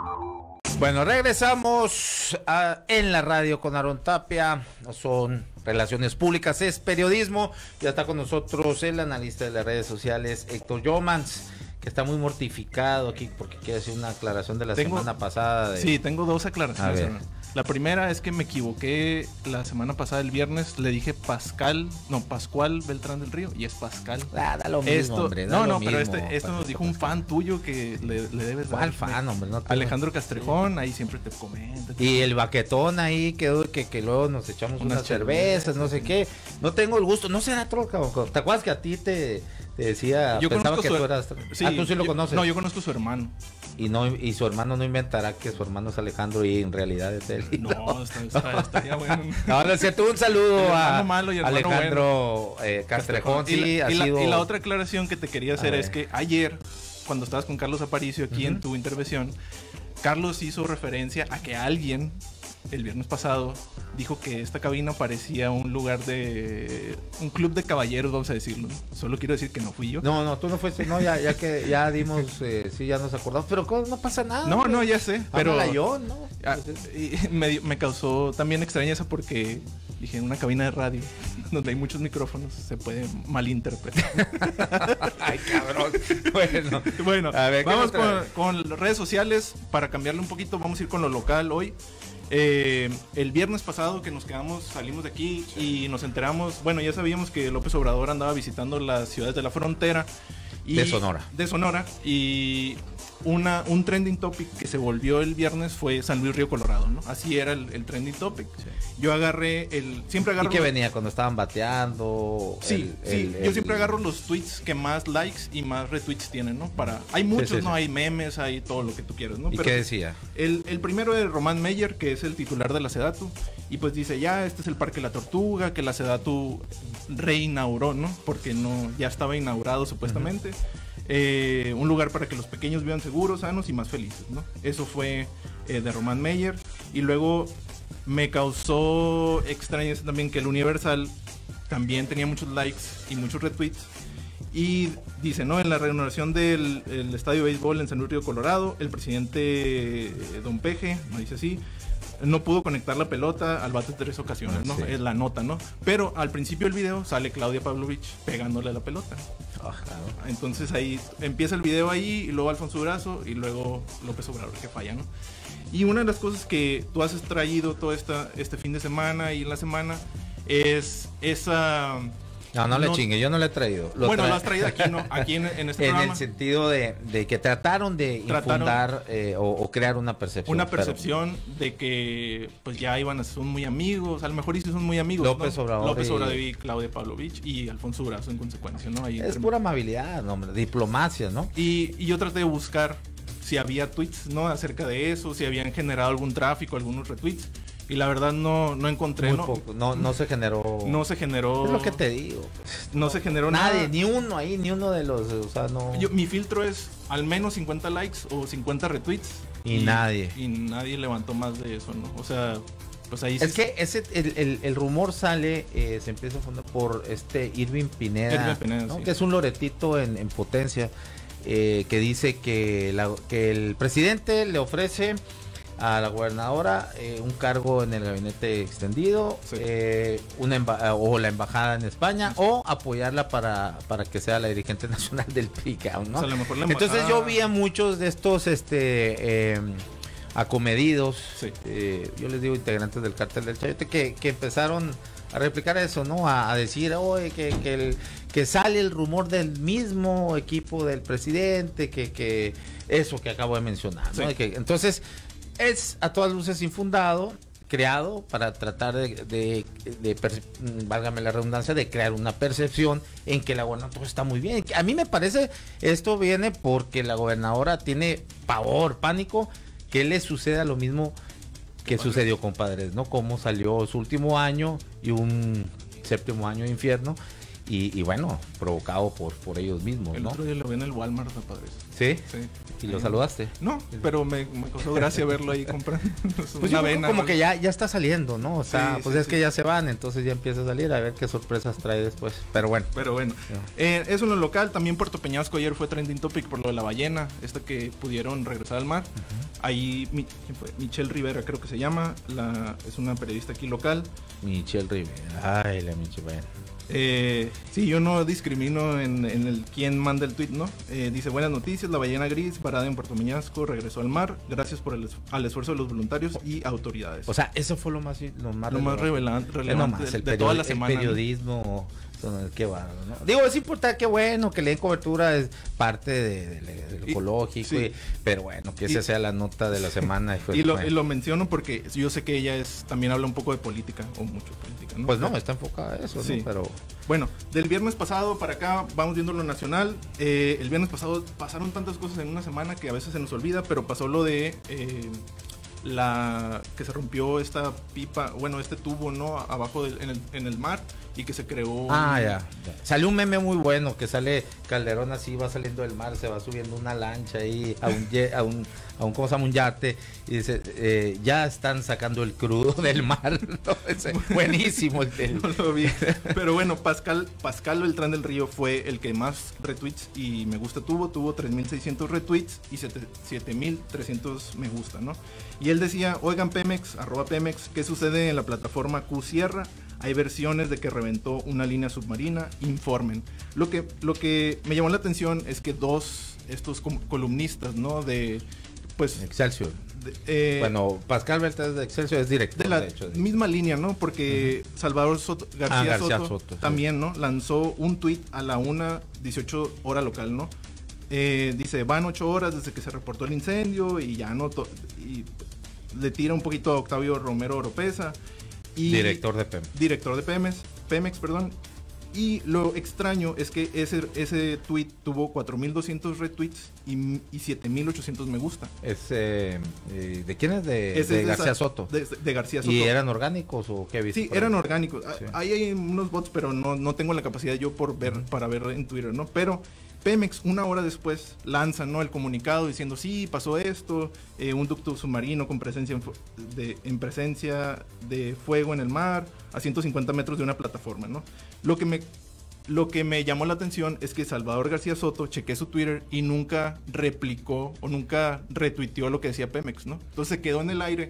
Bueno, regresamos en la radio con Aarón Tapia. Son relaciones públicas, es periodismo. Ya está con nosotros el analista de las redes sociales, Héctor Yomans, que está muy mortificado aquí porque quiere hacer una aclaración de la semana pasada. Sí, tengo dos aclaraciones. La primera es que me equivoqué la semana pasada, el viernes, le dije Pascual Beltrán del Río, y es Pascal. Da lo mismo, hombre. Pero esto nos dijo un fan tuyo que le debes dar. ¿Cuál fan, hombre? No Alejandro Castrejón, ahí siempre te comenta. Y el baquetón ahí quedó que luego nos echamos unas cervezas, no sé qué. No tengo el gusto, no será troca. ¿Te acuerdas que a ti te decía, yo pensaba que tú eras... Sí, tú sí lo conoces. No, yo conozco a su hermano. Y su hermano no inventará que su hermano es Alejandro y en realidad es él. No, estaría bueno. No, es cierto, un saludo a Alejandro bueno. Castrejón. Y la otra aclaración que te quería hacer es que ayer, cuando estabas con Carlos Aparicio aquí en tu intervención, Carlos hizo referencia a que alguien el viernes pasado dijo que esta cabina parecía un lugar de un club de caballeros, vamos a decirlo. Solo quiero decir que no fui yo. No, tú no fuiste, no, ya que ya dimos, sí, ya nos acordamos, pero no pasa nada. No, ya sé, pero yo, ¿no? Y me causó también extrañeza porque dije, en una cabina de radio donde hay muchos micrófonos se puede malinterpretar. Ay, cabrón. Bueno, a ver, vamos con las redes sociales. Para cambiarle un poquito, vamos a ir con lo local hoy. El viernes pasado que salimos de aquí y nos enteramos, bueno, ya sabíamos que López Obrador andaba visitando las ciudades de la frontera de Sonora, y un trending topic que se volvió el viernes fue San Luis Río Colorado, ¿no? Así era el trending topic. Sí. Yo siempre agarro... ¿Y qué venía cuando estaban bateando? Sí, yo siempre agarro los tweets que más likes y más retweets tienen, ¿no? Hay muchos, ¿no? Hay memes, hay todo lo que tú quieras, ¿no? ¿Y qué decía? El primero es Román Meyer, que es el titular de la SEDATU, y pues dice, este es el Parque La Tortuga, que la SEDATU reinauguró, ¿no? Porque ya estaba inaugurado supuestamente. Un lugar para que los pequeños vivan seguros, sanos y más felices, ¿no? Eso fue de Román Meyer. Y luego me causó extrañeza también que el Universal también tenía muchos likes y muchos retweets. Y dice, ¿no? En la reanudación del estadio de béisbol en San Luis Río Colorado, el presidente Don Peje, no dice así, no pudo conectar la pelota al bate 3 ocasiones, ¿no? Sí. Es la nota, ¿no? Pero al principio del video sale Claudia Pavlovich pegándole a la pelota. Claro. Entonces ahí empieza el video ahí, y luego Alfonso Durazo, y luego López Obrador que falla, ¿no? Y una de las cosas que tú has traído todo este fin de semana y en la semana es esa... No le chingue, yo no lo he traído. Lo has traído aquí, ¿no? Aquí en este programa. En el sentido de que trataron de infundar o crear una percepción. Una percepción de que pues ya son muy amigos, a lo mejor sí son muy amigos. López Obrador y Claudia Pavlovich y Alfonso Durazo en consecuencia, ¿no? Ahí es pura amabilidad, ¿no? Diplomacia, ¿no? Y yo traté de buscar si había tweets, ¿no? Acerca de eso, si habían generado algún tráfico, algunos retweets. Y la verdad no encontré. Muy poco. No se generó. No se generó. Es lo que te digo. No se generó nadie, nada. Ni uno de los. O sea, no. Mi filtro es al menos 50 likes o 50 retweets. Y nadie. Y nadie levantó más de eso, ¿no? O sea, pues ahí es que el rumor sale, se empieza a fundar por Irving Pineda, ¿no? Sí. Que es un loretito en potencia, que dice que el presidente le ofrece a la gobernadora un cargo en el gabinete extendido, sí. O la embajada en España, o apoyarla para que sea la dirigente nacional del PRI, ¿no? O sea, entonces yo vi a muchos de estos acomedidos, sí. Yo les digo integrantes del cártel del Chayote, que empezaron a replicar eso, ¿no? A decir, oye, que sale el rumor del mismo equipo del presidente, que eso que acabo de mencionar, ¿no? Sí. Entonces es a todas luces infundado, creado para tratar válgame la redundancia, de crear una percepción en que la gobernadora todo está muy bien. A mí me parece, esto viene porque la gobernadora tiene pavor, pánico, que le suceda lo mismo que sucedió con Padres, ¿no? Cómo salió su último año y un séptimo año de infierno. y bueno, provocado por ellos mismos, El ¿no? otro día lo vi en el Walmart, está padre. ¿Sí? Sí. ¿Y lo saludaste? No, pero me causó gracia verlo ahí comprando Pues una yo creo avena. como que ya está saliendo, ¿no? O sea, Sí, pues sí, es sí. que ya se van, entonces ya empieza a salir, a ver qué sorpresas trae después. Pero bueno. Pero bueno, eso en lo local. También Puerto Peñasco ayer fue trending topic por lo de la ballena, esta que pudieron regresar al mar. Ahí ¿quién fue? Michelle Rivera creo que se llama, es una periodista aquí local. Michelle Rivera. Ay, la Michelle, bueno. Sí, yo no discrimino en el quién manda el tweet, ¿no? Dice, buenas noticias, la ballena gris varada en Puerto Peñasco regresó al mar, gracias por al esfuerzo de los voluntarios y autoridades. O sea, eso fue lo más relevante nomás, de toda la semana. El periodismo, ¿no? Qué bárbaro, ¿no? Digo, es importante, qué bueno que le den cobertura, es parte del ecológico, sí. pero bueno, que esa sea la nota de la semana. Y lo menciono porque yo sé que ella también habla un poco de política, o mucho de política, ¿no? Pues no, está enfocada a eso, sí. ¿no? Pero bueno, del viernes pasado para acá vamos viendo lo nacional. El viernes pasado pasaron tantas cosas en una semana que a veces se nos olvida, pero pasó lo de que se rompió esta pipa, bueno, este tubo, ¿no? Abajo en el mar, y que se creó. Ya. Salió un meme muy bueno que sale Calderón así, va saliendo del mar, se va subiendo una lancha ahí a un ¿cómo se llama? Un yate, y dice, ya están sacando el crudo del mar. ¿No? Buenísimo el No lo vi. Pero bueno, Pascal Beltrán del Río fue el que más retweets y me gusta tuvo 3.600 retweets y 7.300 me gusta, ¿no? Y él decía, oigan Pemex, @Pemex, ¿qué sucede en la plataforma Q Sierra? Hay versiones de que reventó una línea submarina, informen. Lo que me llamó la atención es que estos columnistas, ¿no? De, pues... Excelsior. Bueno, Pascal Beltrán de Excelsior es director. De la de hecho, misma línea, ¿no? Porque Salvador García Soto también, ¿no? Lanzó un tweet a la 1:18 hora local, ¿no? Dice, van 8 horas desde que se reportó el incendio y ya no... y le tira un poquito a Octavio Romero Oropesa. Director de Pemex. Director de Pemex, perdón. Y lo extraño es que ese tweet tuvo 4.200 retweets y 7.800 me gusta. ¿De quién es? De García Soto. De García Soto. ¿Y eran orgánicos o qué viste? Sí, eran orgánicos. Sí. Ahí hay unos bots, pero no tengo la capacidad yo para ver en Twitter, ¿no? Pero Pemex, una hora después, lanza, ¿no? El comunicado diciendo, sí, pasó esto, un ducto submarino con presencia de fuego en el mar, a 150 metros de una plataforma, ¿no? Lo que me llamó la atención es que Salvador García Soto, chequé su Twitter y nunca replicó o nunca retuiteó lo que decía Pemex, ¿no? Entonces se quedó en el aire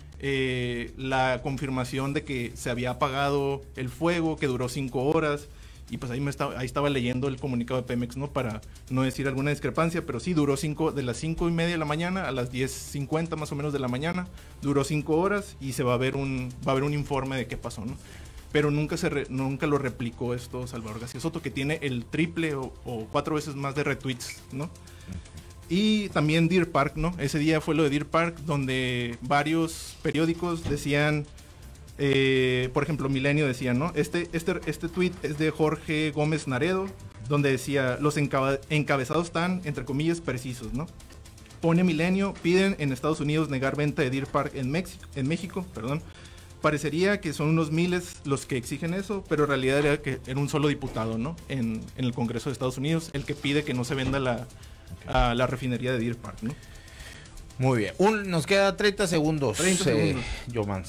la confirmación de que se había apagado el fuego, que duró 5 horas. Y pues ahí estaba leyendo el comunicado de Pemex, ¿no? Para no decir alguna discrepancia, pero sí, duró de las 5:30 de la mañana a las 10:50 más o menos de la mañana, duró 5 horas y va a haber un informe de qué pasó, ¿no? Pero nunca lo replicó esto Salvador García Soto, que tiene el triple o 4 veces más de retweets, ¿no? Y también Deer Park, ¿no? Ese día fue lo de Deer Park, donde varios periódicos decían... por ejemplo, Milenio decía, ¿no? Este tweet es de Jorge Gómez Naredo, donde decía, los encabezados están, entre comillas, precisos, ¿no? Pone Milenio, piden en Estados Unidos negar venta de Deer Park en México, perdón. Parecería que son unos miles los que exigen eso, pero en realidad era un solo diputado, ¿no? En el Congreso de Estados Unidos, el que pide que no se venda a la refinería de Deer Park, ¿no? Muy bien. Nos queda 30 segundos. 30 segundos. Jomans.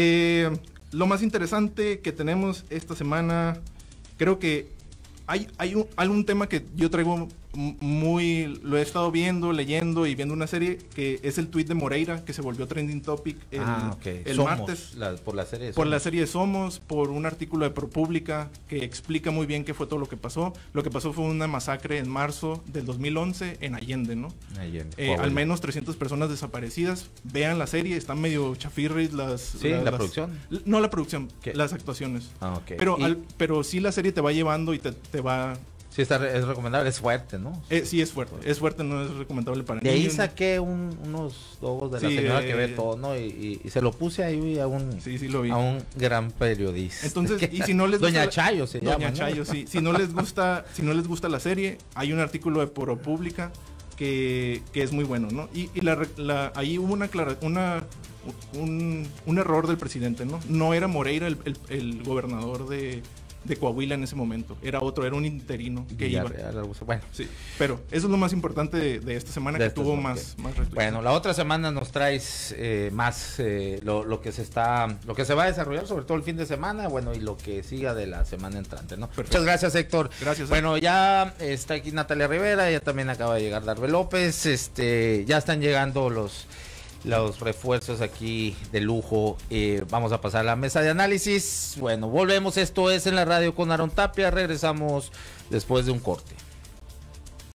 Lo más interesante que tenemos esta semana, creo que hay algún tema que yo traigo lo he estado leyendo y viendo una serie, que es el tweet de Moreira, que se volvió trending topic el martes. Por la serie de Somos. Por la serie de Somos, por un artículo de ProPublica que explica muy bien qué fue todo lo que pasó. Lo que pasó fue una masacre en marzo del 2011 en Allende, ¿no? Al menos 300 personas desaparecidas. Vean la serie, están medio chafirris la producción. No la producción, ¿qué? Las actuaciones. Okay. Pero sí la serie te va llevando y te va... Sí, es recomendable, es fuerte, ¿no? Sí, es fuerte, no es recomendable para niños. De ahí saqué unos dogos de la señora que ve todo, ¿no? Y se lo puse ahí a un gran periodista. Entonces, y si no les gusta... Doña Chayo se llama, Doña Chayo, sí. Si no les gusta la serie, hay un artículo de ProPublica que es muy bueno, ¿no? Y ahí hubo un error del presidente, ¿no? No era Moreira el gobernador de de Coahuila en ese momento. Era un interino que Villarreal, iba. Bueno, sí, pero eso es lo más importante de esta semana, que tuvo más restricciones. Bueno, la otra semana nos traes más lo que se va a desarrollar, sobre todo el fin de semana, bueno, y lo que siga de la semana entrante, ¿no? Perfecto. Muchas gracias, Héctor. Gracias. Bueno, ya está aquí Natalia Rivera, ya también acaba de llegar Darbe López, ya están llegando los refuerzos aquí de lujo. Vamos a pasar a la mesa de análisis. Bueno, volvemos. Esto es En la Radio con Aaron Tapia. Regresamos después de un corte.